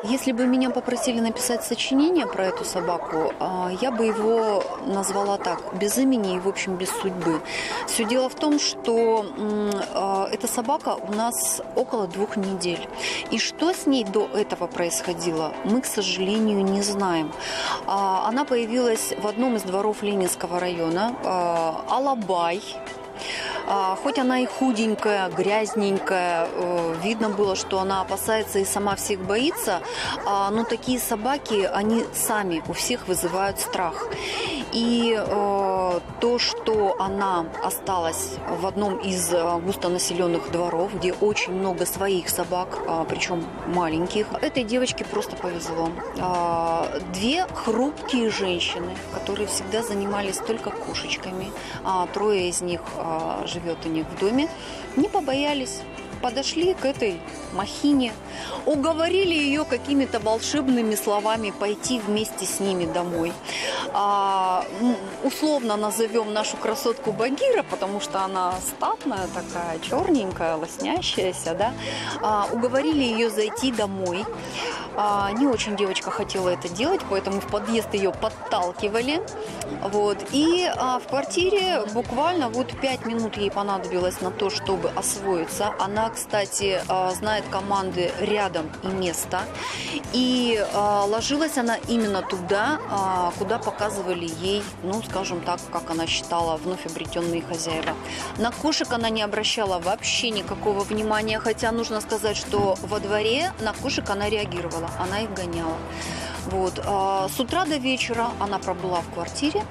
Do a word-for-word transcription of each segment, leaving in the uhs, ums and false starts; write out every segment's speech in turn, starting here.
Если бы меня попросили написать сочинение про эту собаку, я бы его назвала так: без имени и, в общем, без судьбы. Все дело в том, что эта собака у нас около двух недель. И что с ней до этого происходило, мы, к сожалению, не знаем. Она появилась в одном из дворов Ленинского района, Алабай. Хоть она и худенькая, грязненькая, видно было, что она опасается и сама всех боится, но такие собаки, они сами у всех вызывают страх. И то, что она осталась в одном из густонаселенных дворов, где очень много своих собак, причем маленьких, этой девочке просто повезло. Две хрупкие женщины, которые всегда занимались только кошечками, трое из них живет у них в доме, не побоялись, подошли к этой махине, уговорили ее какими-то волшебными словами пойти вместе с ними домой. А, условно назовем нашу красотку Багира, потому что она статная такая, черненькая, лоснящаяся, да? А, уговорили ее зайти домой. А, не очень девочка хотела это делать, поэтому в подъезд ее подталкивали. Вот. И а, в квартире буквально вот пять минут ей понадобилось на то, чтобы освоиться. Она, кстати, а, знает команды рядом и место. И а, ложилась она именно туда, а, куда показывали ей, ну, скажем так, как она считала, вновь обретенные хозяева. На кошек она не обращала вообще никакого внимания, хотя нужно сказать, что во дворе на кошек она реагировала, она их гоняла. Вот. А с утра до вечера она пробыла в квартире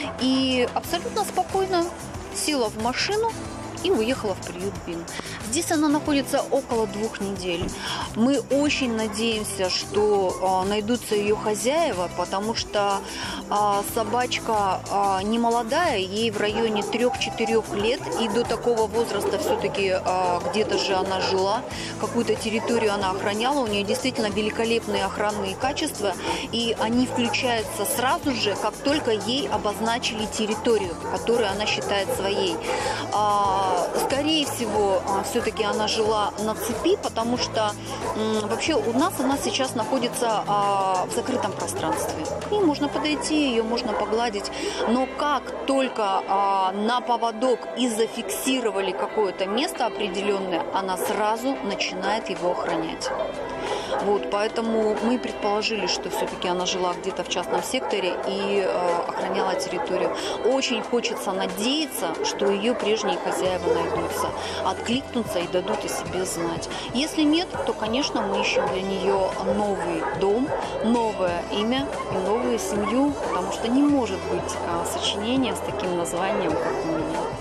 и абсолютно спокойно села в машину и уехала в приют Бин. Здесь она находится около двух недель. Мы очень надеемся, что а, найдутся ее хозяева, потому что а, собачка а, не молодая, ей в районе трех-четырех лет, и до такого возраста все-таки а, где-то же она жила, какую-то территорию она охраняла, у нее действительно великолепные охранные качества, и они включаются сразу же, как только ей обозначили территорию, которую она считает своей. А, скорее всего, все-таки она жила на цепи, потому что м, вообще у нас она сейчас находится а, в закрытом пространстве. К ней можно подойти, ее можно погладить, но как только а, на поводок и зафиксировали какое-то место определенное, она сразу начинает его охранять. Вот, поэтому мы предположили, что все-таки она жила где-то в частном секторе и э, охраняла территорию. Очень хочется надеяться, что ее прежние хозяева найдутся, откликнутся и дадут о себе знать. Если нет, то, конечно, мы ищем для нее новый дом, новое имя и новую семью, потому что не может быть э, сочинения с таким названием, как у меня.